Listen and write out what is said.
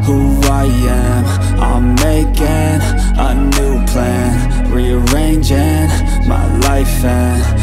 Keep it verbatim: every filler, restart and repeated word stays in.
who I am. I'm making a new plan, rearranging my life and